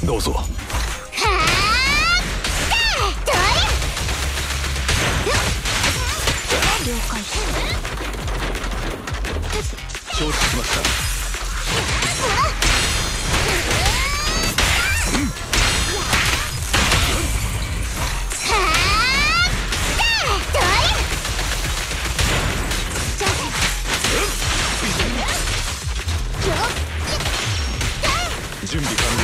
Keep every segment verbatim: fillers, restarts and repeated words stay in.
どうぞ。はあ、どれ。了解。 承知しました。準備完了。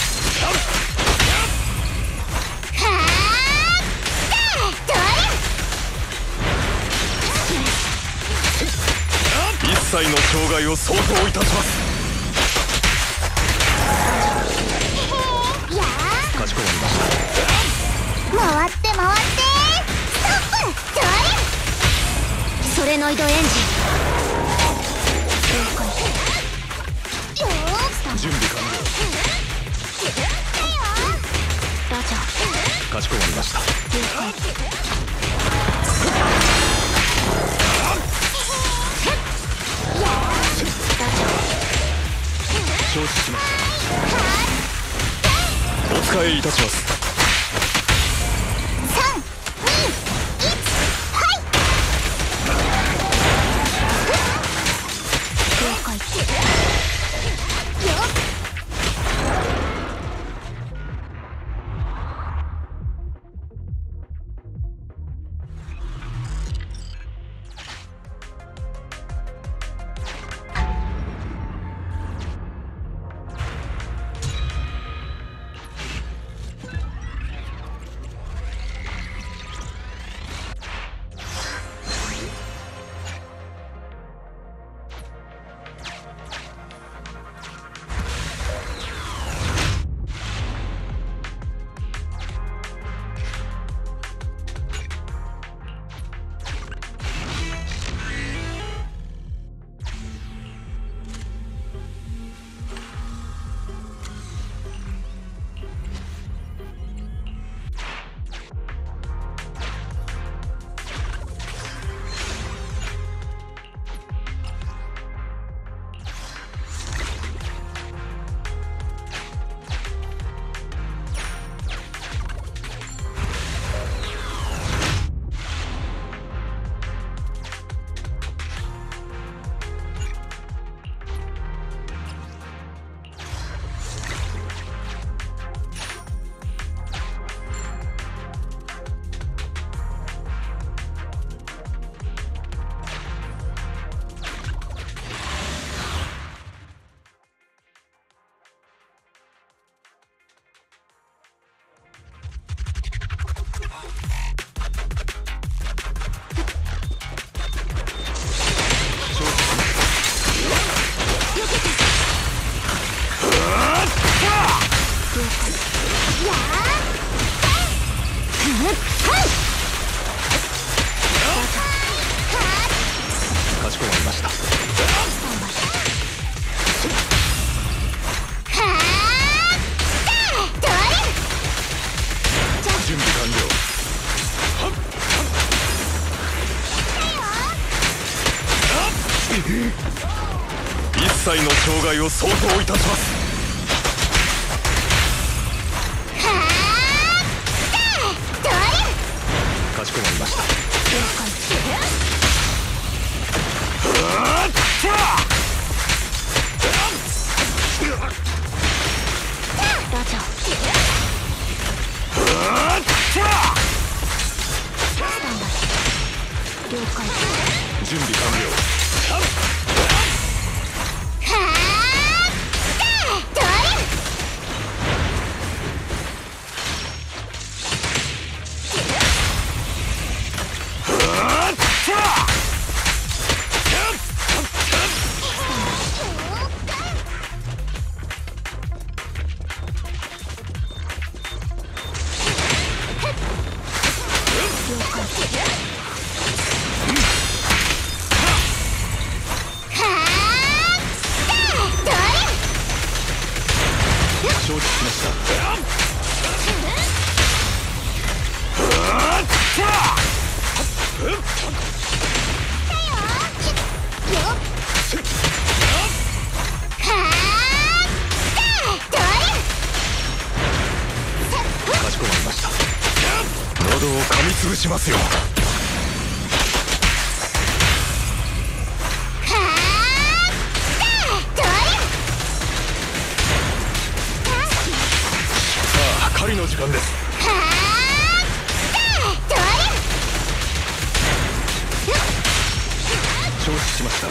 一切の障害を相当いたします。かしこまりました。 回って回ってストップ。どれ。それの移動エンジン。 準備完了。 ラジャー。 かしこまりました。承知しました。お使いいたします。 さん、に、いち、はい。了解。よっ。 かしこまりました。準備完了。一切の障害を相当いたします。かしこまりました。 ラジャー。了解。 準備完了。承知しました。 喉を噛みつぶしますよ。さあ狩りの時間です。承知しました。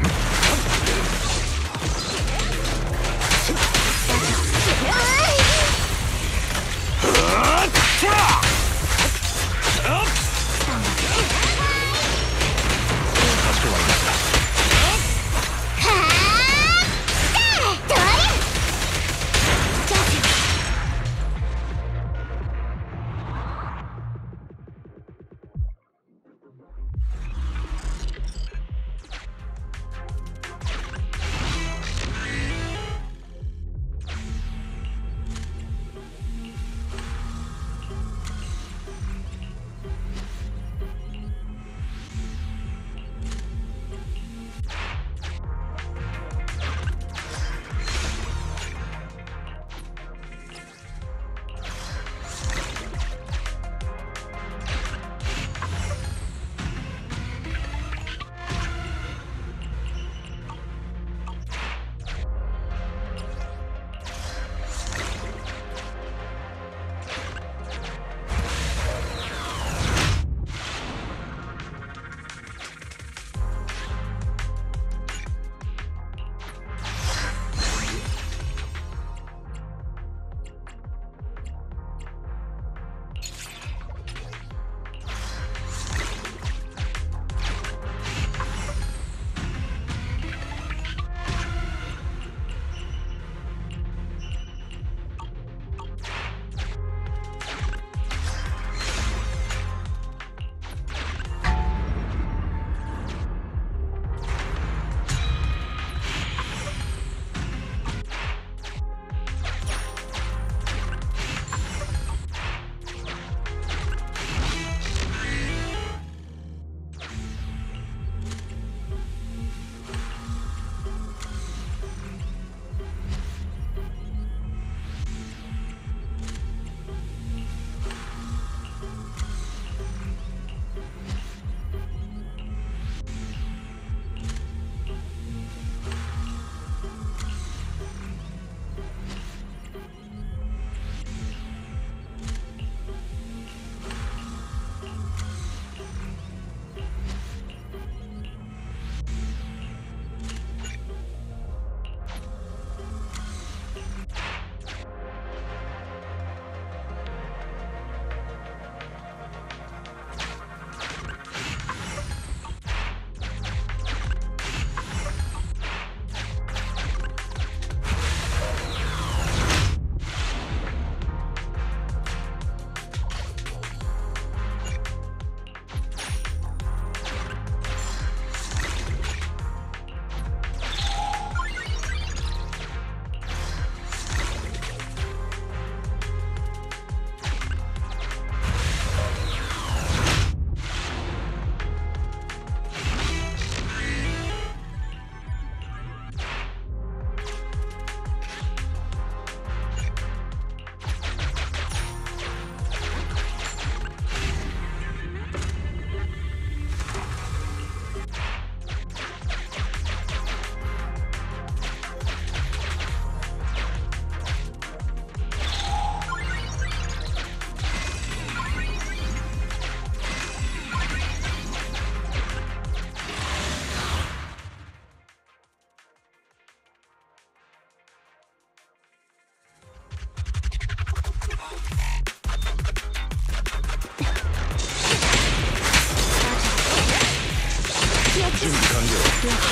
準備完了。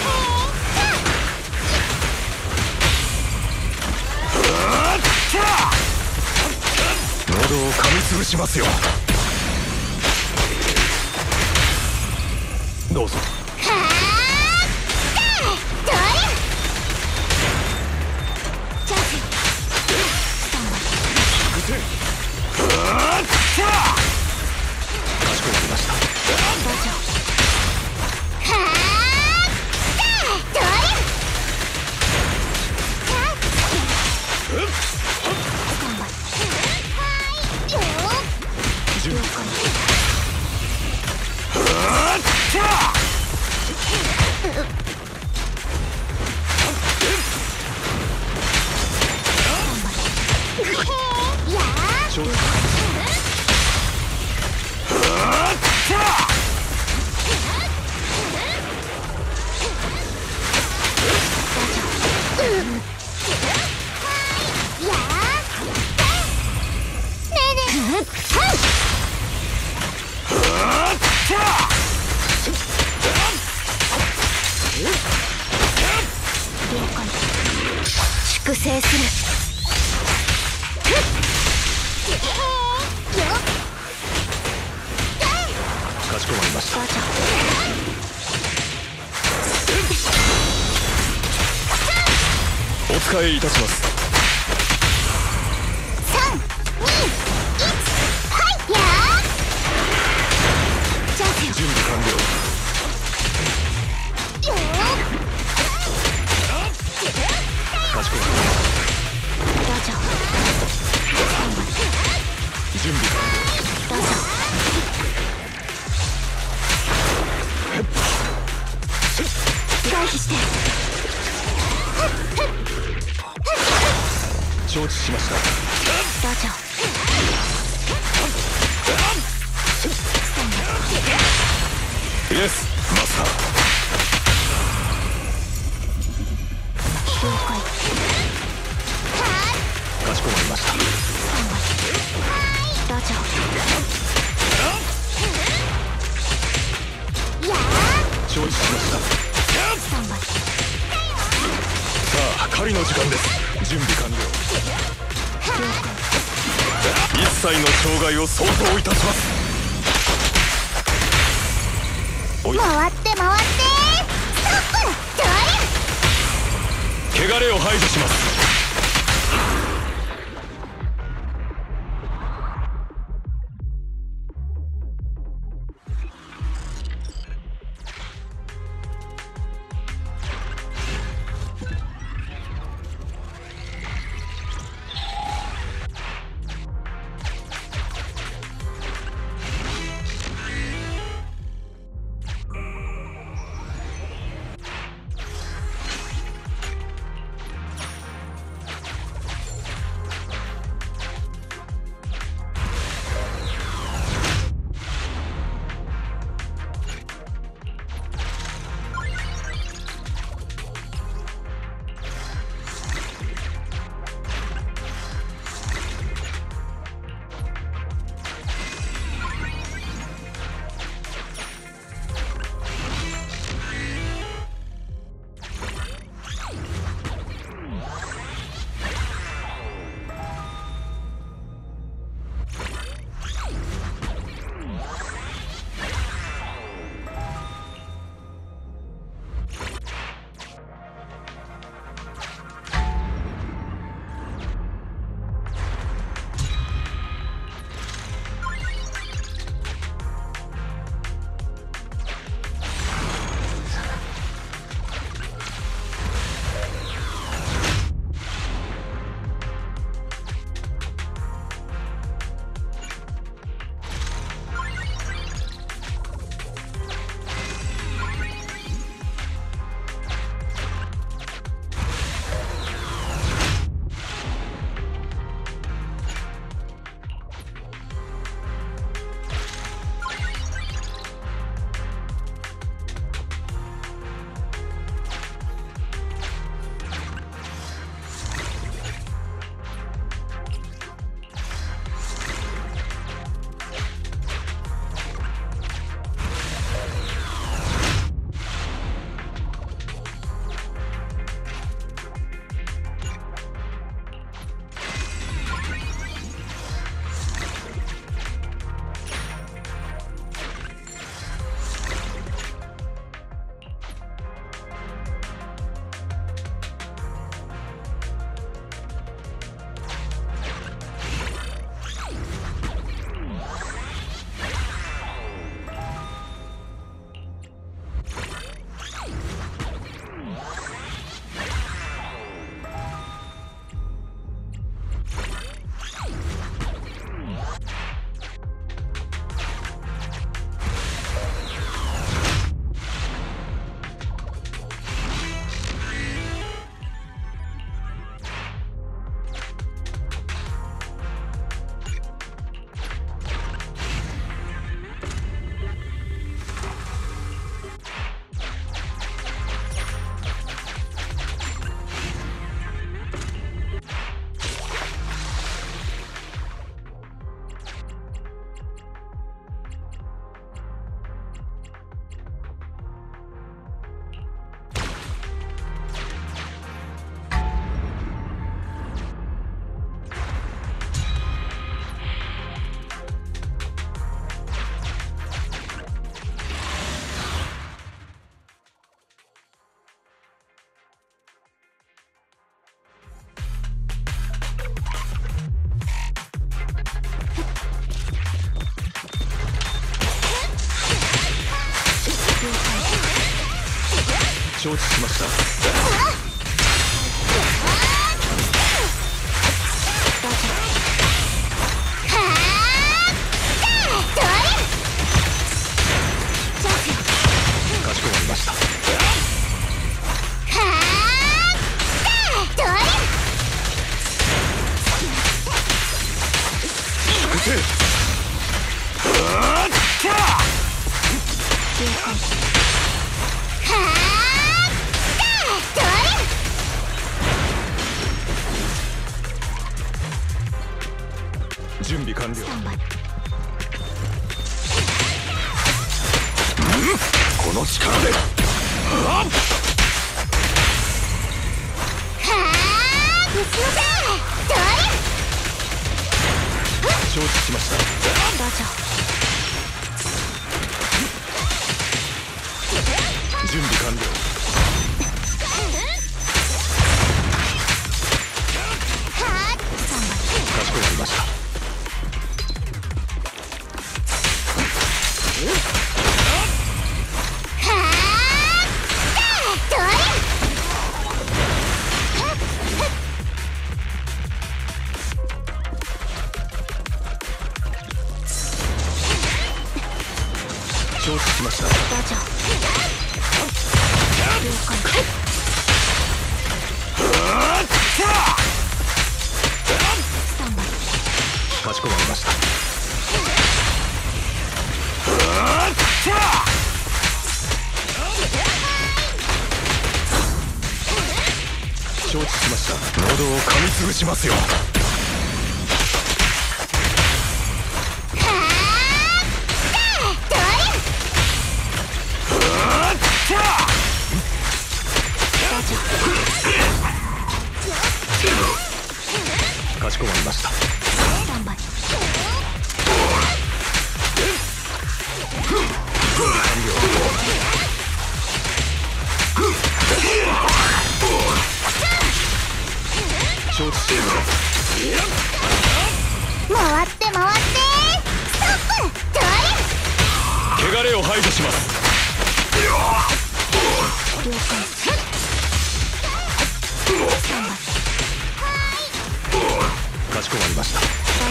喉を噛みつぶしますよ。どうぞ。かしこまりました。準備完了。 やーちょっ粛清する。 かしこまりました。お使いいたします。 さん、に、いち、はいやーじゃあせよ。 準備完了。かしこまりました。 どうぞ。 準備完どうぞ。回避して。 承知しました。 どうぞ。 イエスマスター。 了解。 かしこまりました。 どうぞ。やー承知しました。 スタンバイ。 さあ狩りの時間です。準備完了。 了解。 一切の障害を相当いたします。おい回って回ってストップドリル。 汚れを排除します。 承知しました。かしこまりました。準備完了。この力で承知しました。準備完了。かしこまりました。承知しました。かしこまりました。承知しました。喉を噛みつぶしますよ。かしこまりました。承知している。 回って回ってストップ。トイレ。 汚れを排除します。かしこまりました。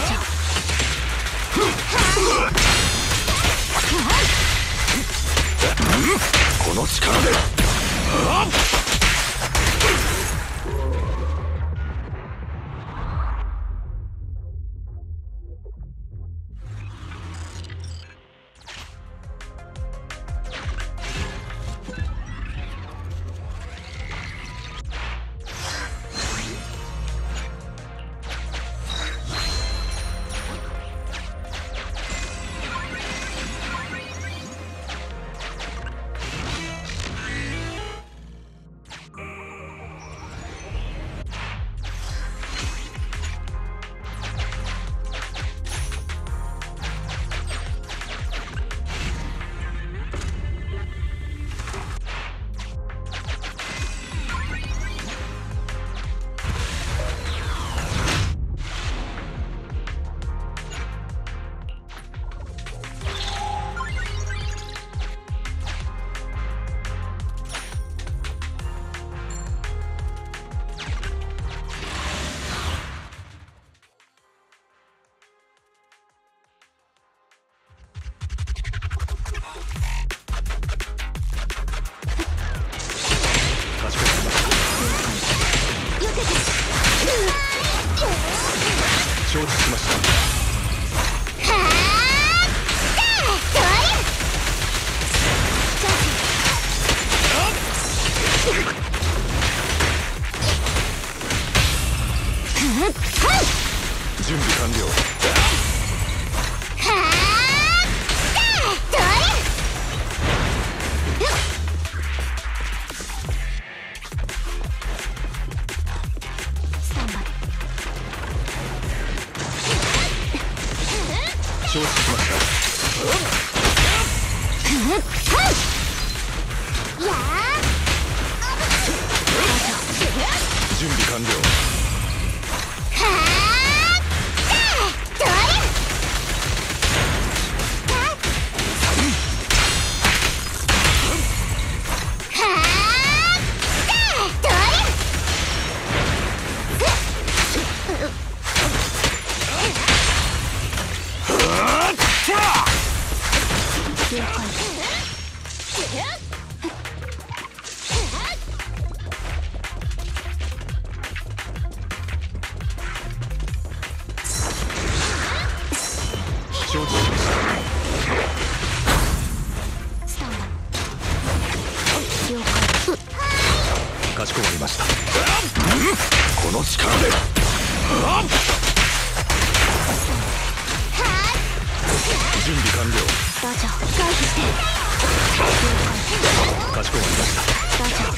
この力で承知しました。準備完了。承知しました。準備完了。 承知しました。かしこまりました。この力で準備完了。 ダジャー回避して。 かしこまりました。 ダジャー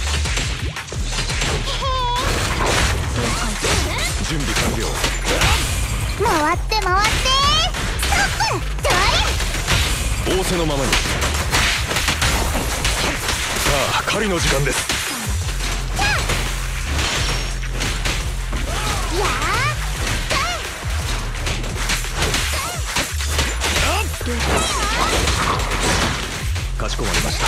準備完了。 回って回ってストップ。ドリル仰せのままに。さあ狩りの時間です。かしこまりました。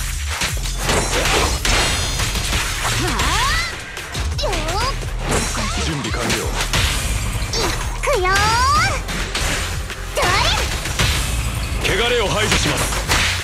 準備完了。 いくよー。 汚れを排除します。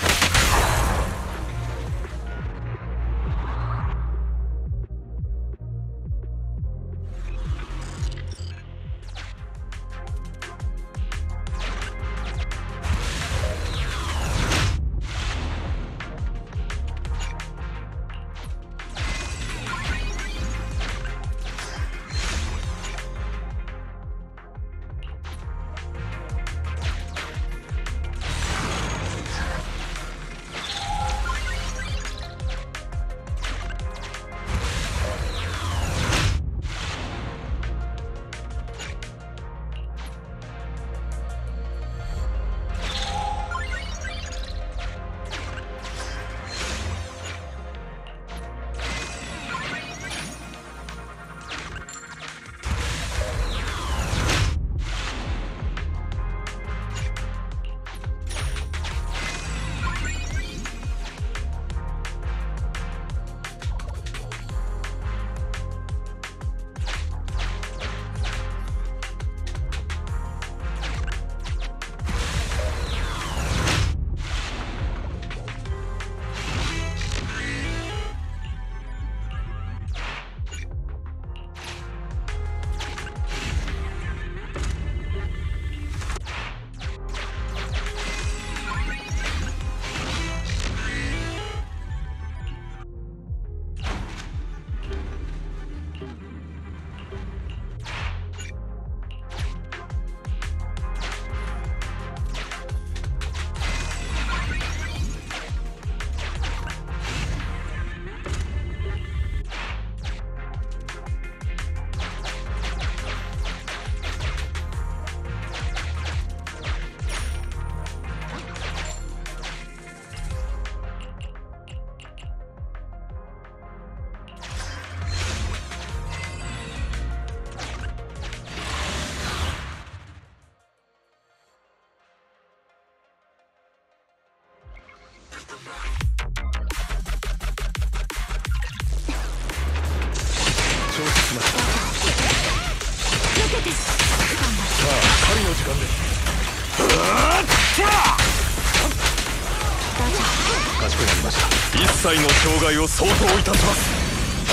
一切の障害を相当いたします。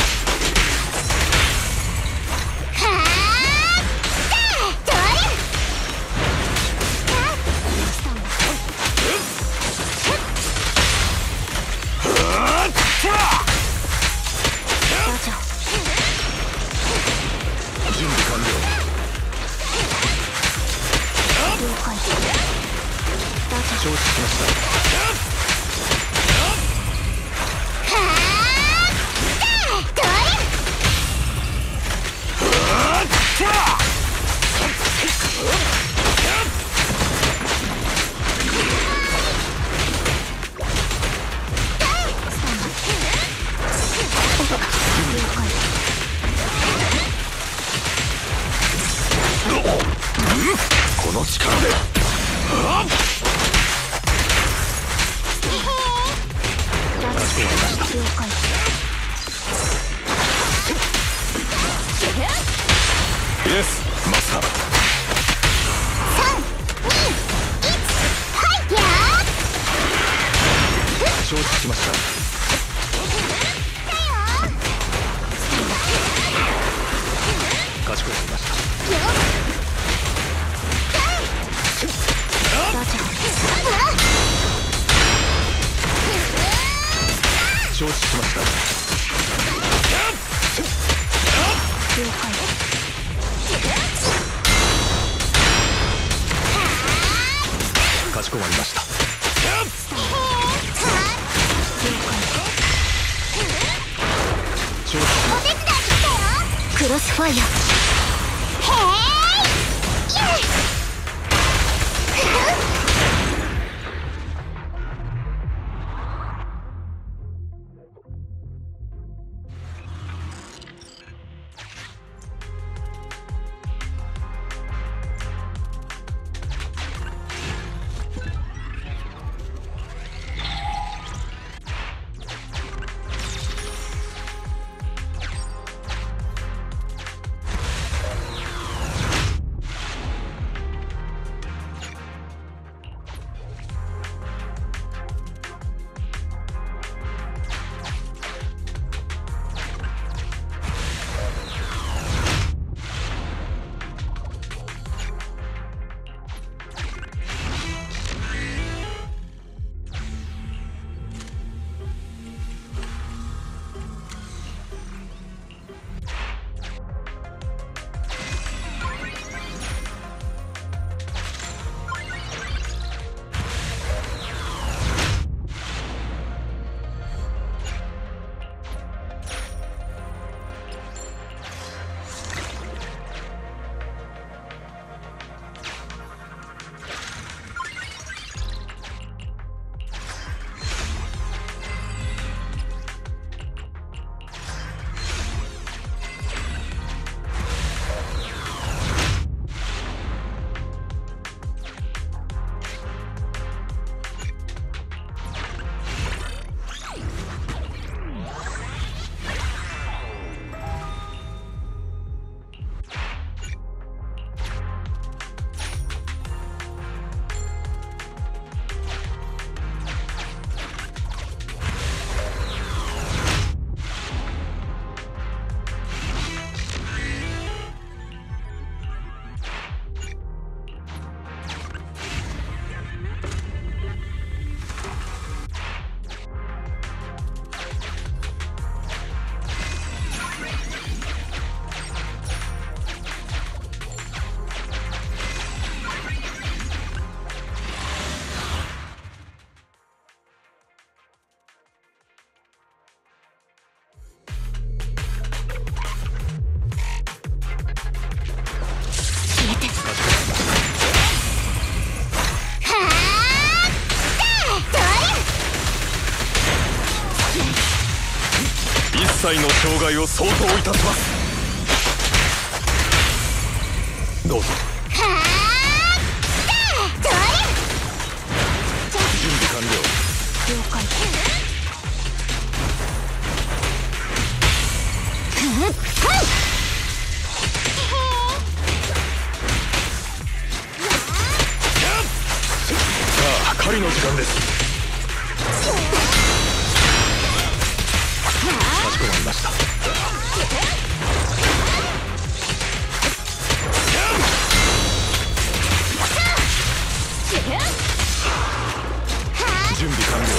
準備完了。承知しました。この力でイエスマスター。さんにいちはいやー。 かしこまりました。承知しまお手伝いに来たよ。クロスファイヤー。へーい。 一切の障害を相当いたします。どうぞ。準備完了。 了解。 さあ、狩りの時間です。かしこまりました。準備完了。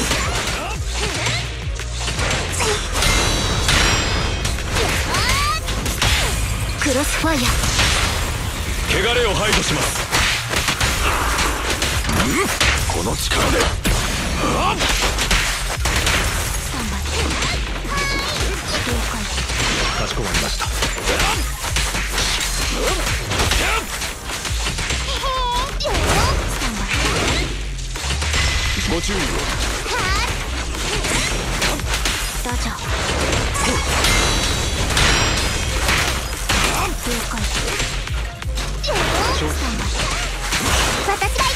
クロスファイヤー。 汚れを排除します。この力で。かしこまりました。ご注意を。 どうぞ。了解。私が行く。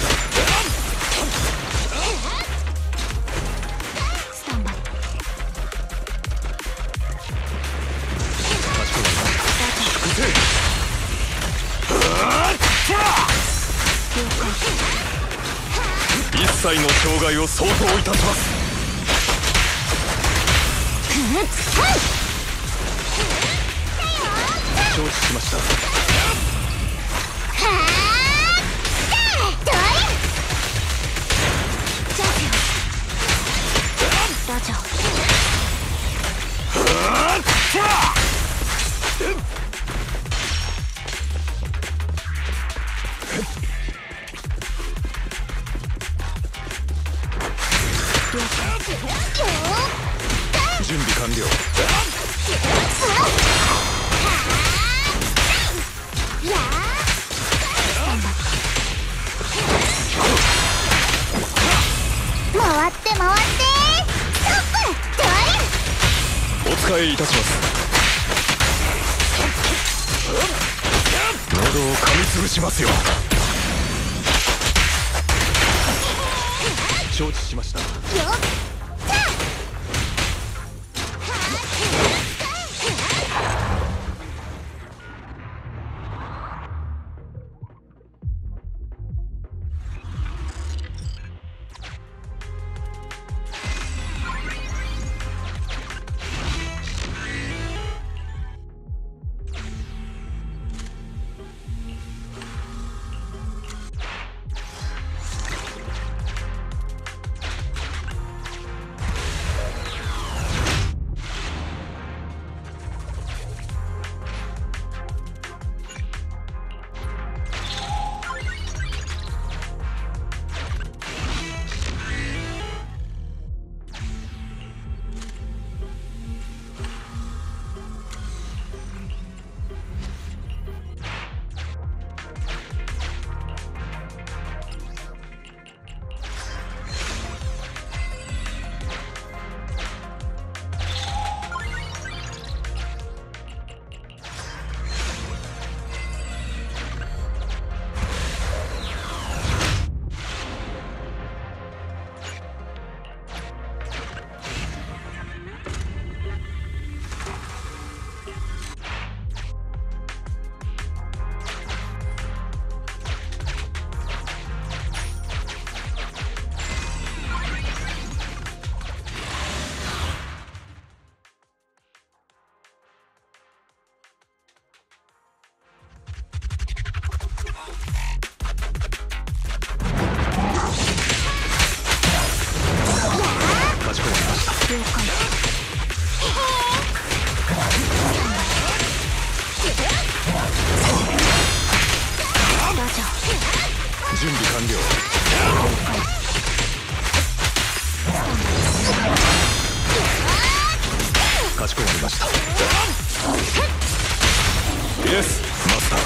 した。 スタンバイ。 かしこまりました。粛清。一切の障害を相当いたします。承知しました。 ラジャー。 準備完了。 回って回ってストップ。ドリル。 お使いいたします。喉を噛みつぶしますよ。承知しました。 よっ。 準備完了。かしこまりました。イエスマスター。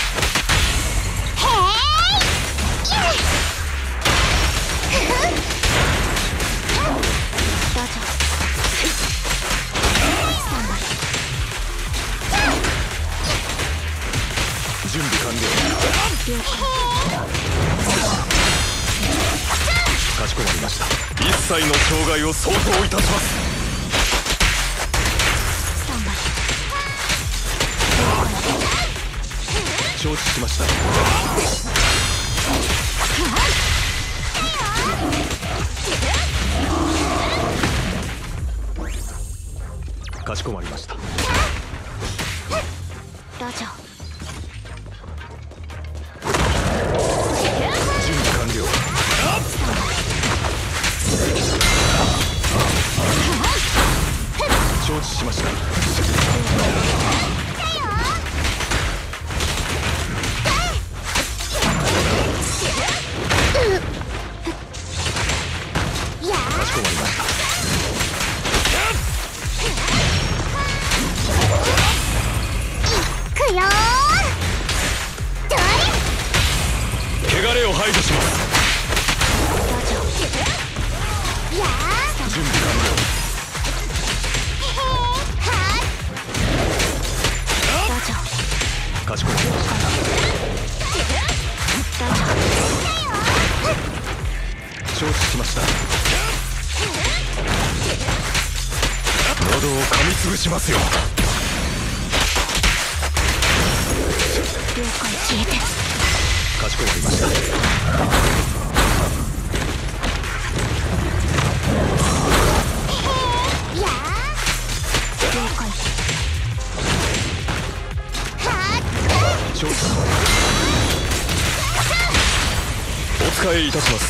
準備完了。かしこまりました。一切の障害を相当いたします。承知しました。かしこまりました。 ラジャー。 準備完了。承知しました。かしこまりました。 くよー。 汚れを排除します。準備完了。かしこまりました。 承知しました。喉を噛みつぶしますよ。 了解。消えて。 かしこまりました。 いやー了解。はっ承知。お使いいたします。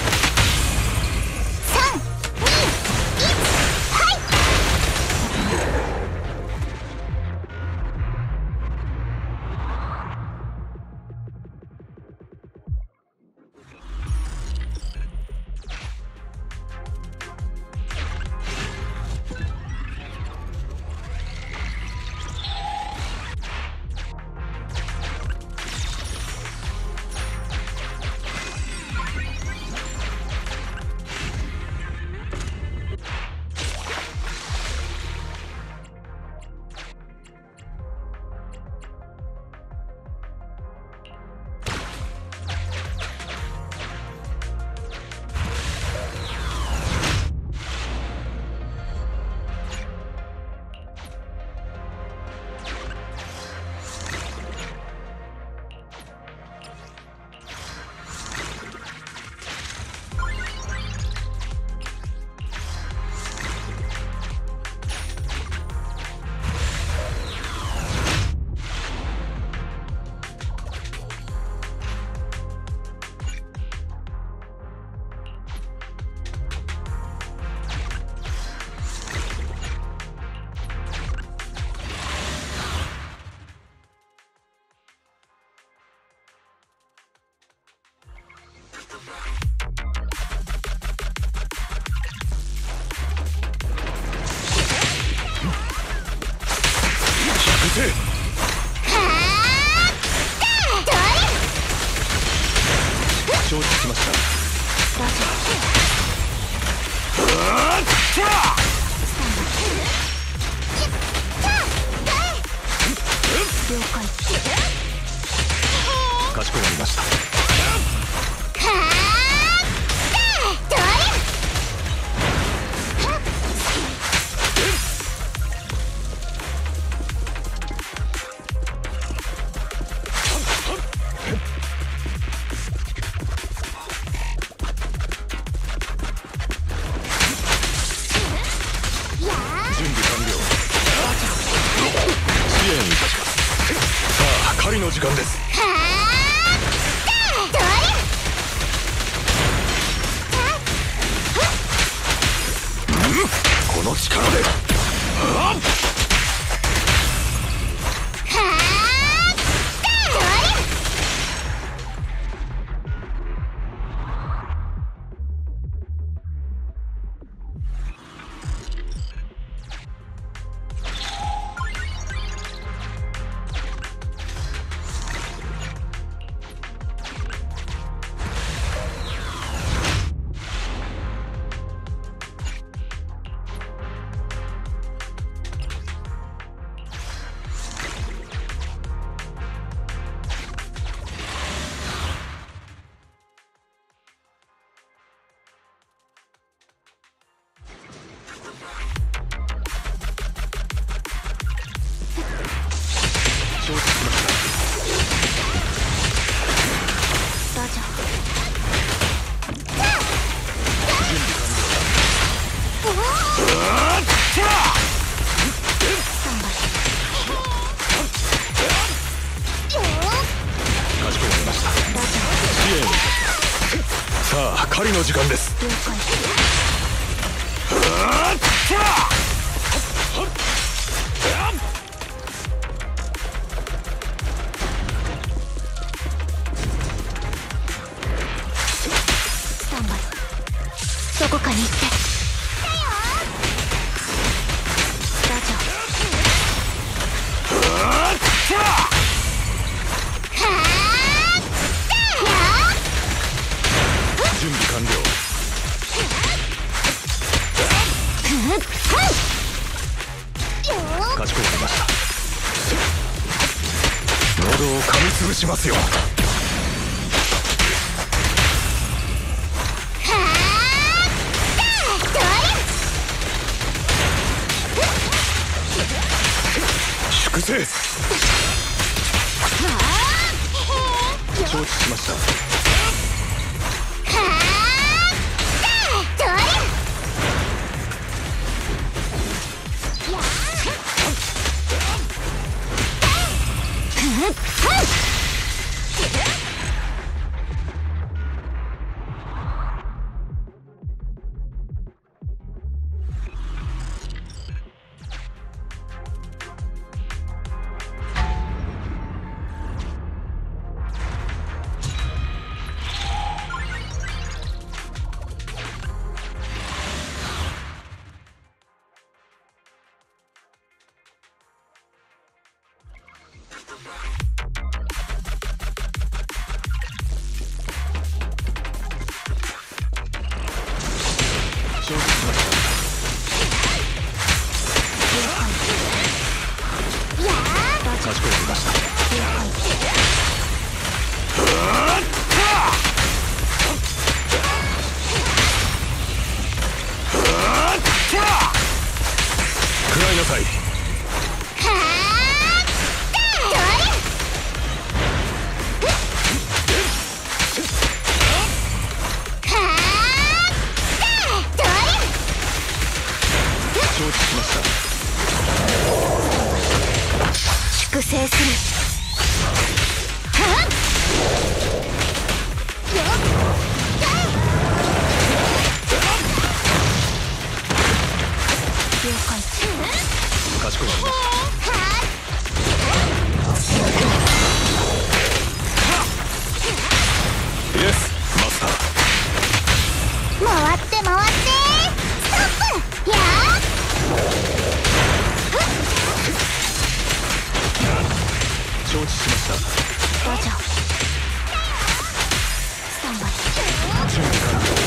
承知しました。 了解。 かしこまりました。狩りの時間です。この力で承知しました。 ラジャ準備完了。 スタンバイ。 かしこまりました。 ラジ支援いたします。さあ狩りの時間です。 ャ了解。どこかに行って。ラジャ準備完了。かしこまりました。喉を噛みつぶしますよ。 は粛せ。承知しました。 粛清する。了解。 かしこまりました。イエスマスター。 回って回ってストップ。やー承知しました。 ラジャースタンバイ。 準備完了。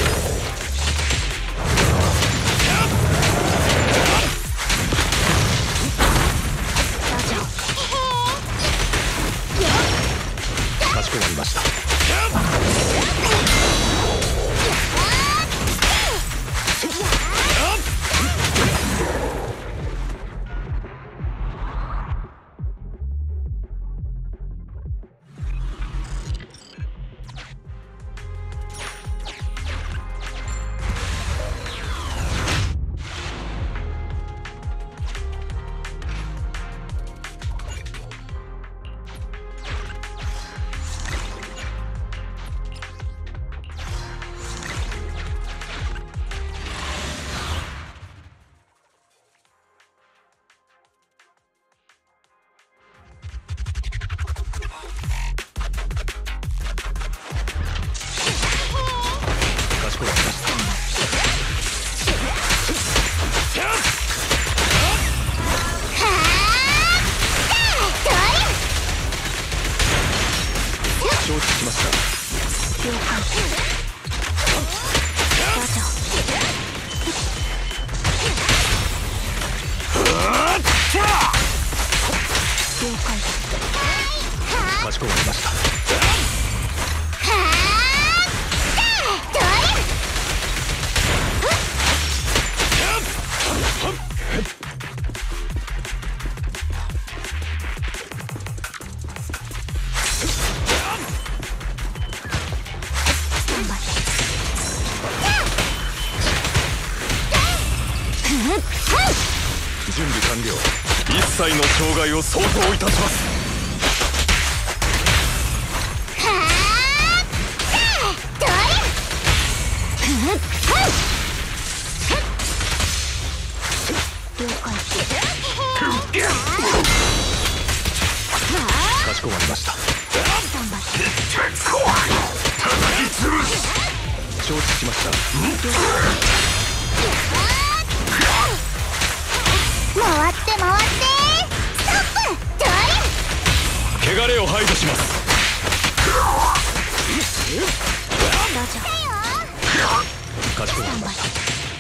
ラジャーかしこまりました。承知しました。 了解。ラジャー了解。 かしこまりました。準備完了。一切の障害を相当いたします。 了解。 かしこまりました。 スタンバイ。 承知しました。 回って回ってストップ。ドリル。 汚れを排除します。 ラジャーかしこまりました。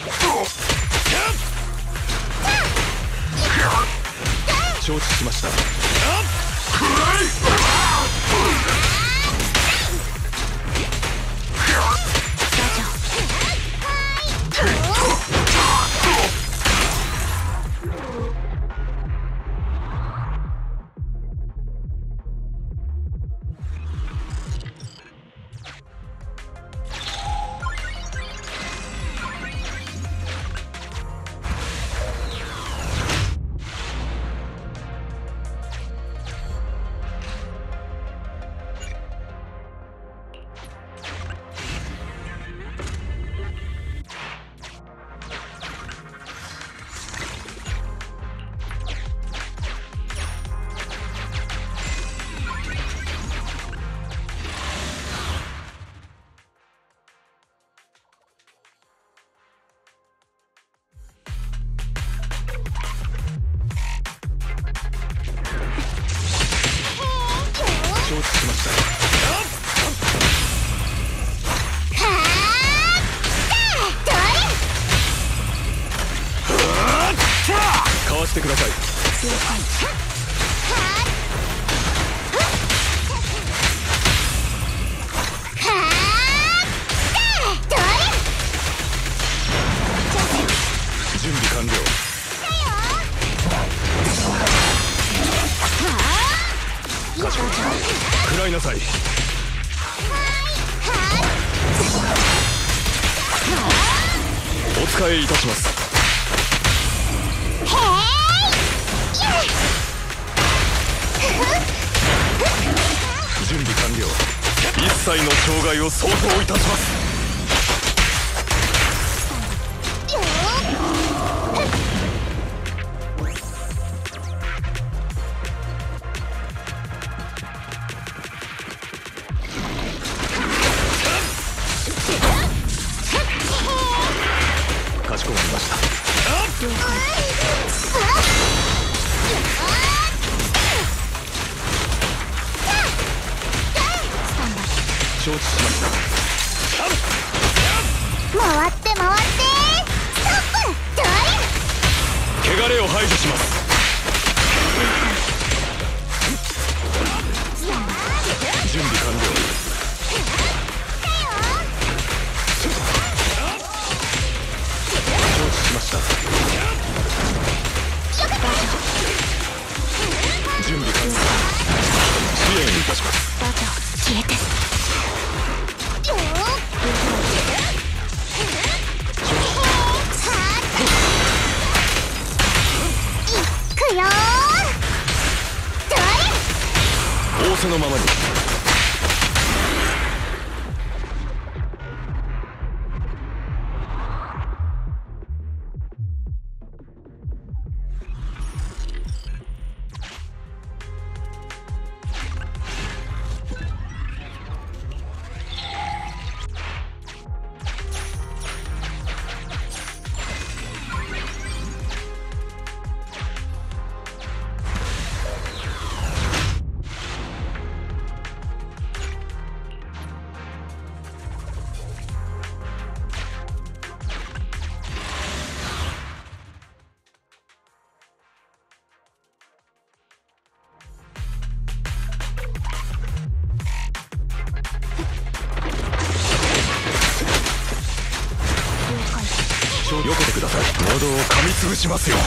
承知しました。 した。かわしてください。準備完了。かしこまりました。食らいなさい。お使いいたします。準備完了。一切の障害を相当いたします。かしこまりました。承知しました。 回って回ってストップ。どれ。 汚れを排除します。準備完了。承知しました。準備完了。支援いたします。 消えて。いくよー。どれ。 仰せのままに。避けてください。喉を噛みつぶしますよ。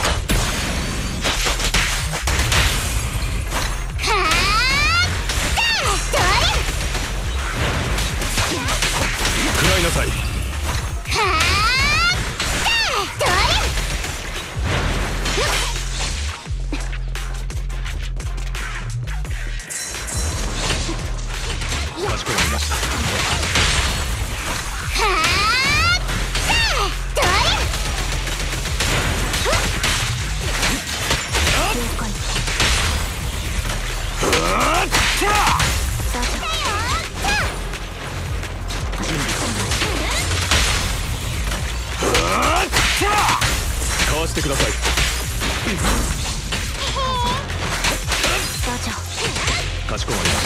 食らいなさい。かしこまりました。かわしてください。かしこまりました。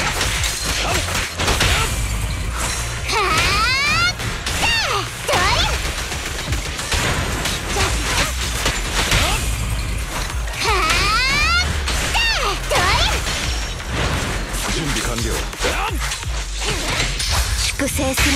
準備完了。 粛清する。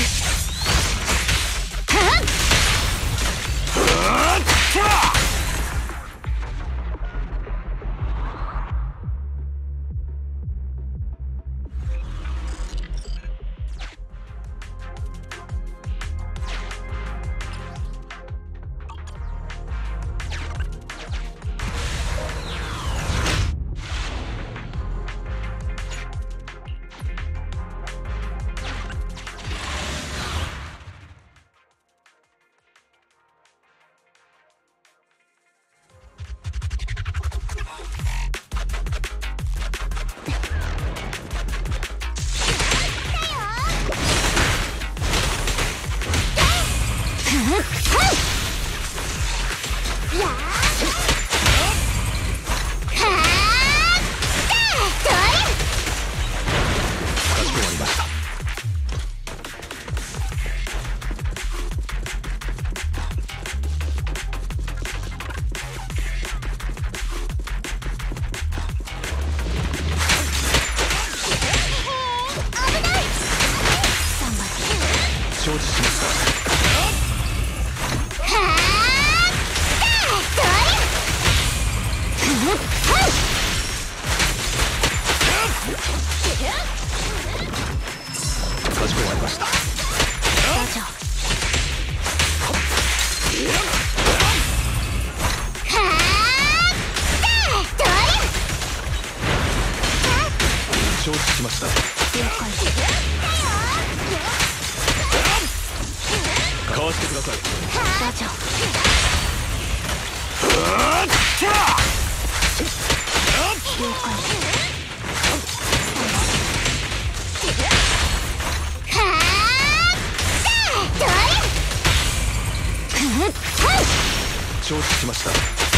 承知しました。 はあどれかしこまりました。 どうぞ。 承知しました。 了解。 かわしてください。 どうぞ。了解。 承知しました。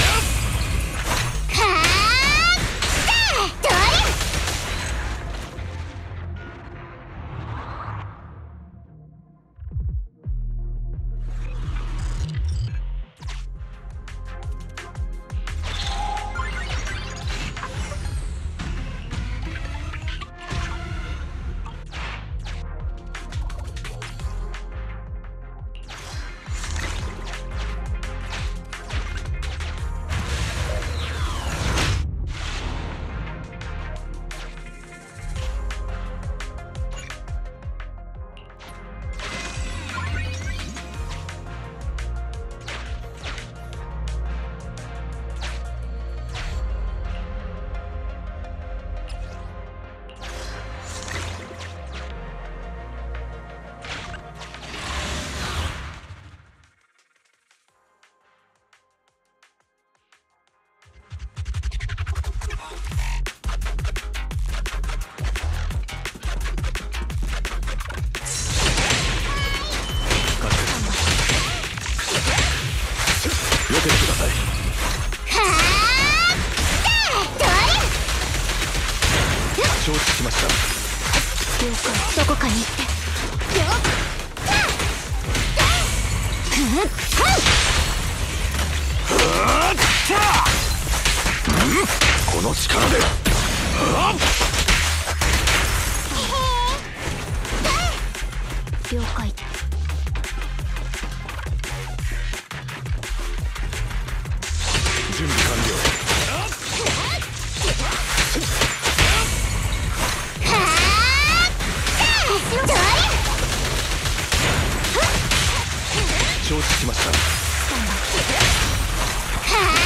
避けてください。承知しました。 了解。どこかに行ってこの力で了解。 準備完了。承知しました。 はあ